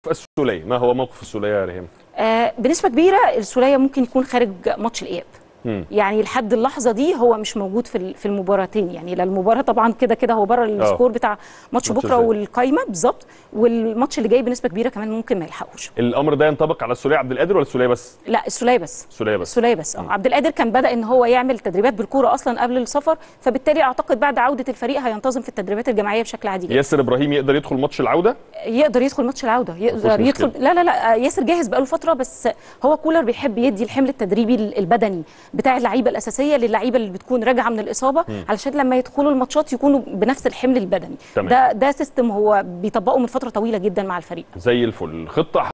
السولية، ما هو موقف السولية يا ريهام؟ بنسبة كبيرة السولية ممكن يكون خارج ماتش الإياب. يعني لحد اللحظة دي هو مش موجود في المباراتين، يعني للمباراة طبعا كده كده هو بره السكور بتاع ماتش بكرة والقايمة بالظبط، والماتش اللي جاي بنسبة كبيرة كمان ممكن ما يلحقوش. الأمر ده ينطبق على السولية عبد القادر ولا السولية بس؟ لا السولية بس. السولية بس. عبد القادر كان بدأ ان هو يعمل تدريبات بالكورة اصلا قبل السفر، فبالتالي اعتقد بعد عودة الفريق هينتظم في التدريبات الجماعية بشكل عادي جدا. ياسر إبراهيم يقدر يدخل ماتش العودة؟ يقدر يدخل ماتش العودة، يقدر يدخل. لا ياسر جاهز بقاله فترة، بس هو كولر بيحب يدي الحمل التدريبي البدني بتاع اللعيبة الأساسية للعيبه اللي بتكون راجعه من الاصابه، علشان لما يدخلوا الماتشات يكونوا بنفس الحمل البدني. ده سيستم هو بيطبقه من فتره طويله جدا مع الفريق. زي الفل. خطه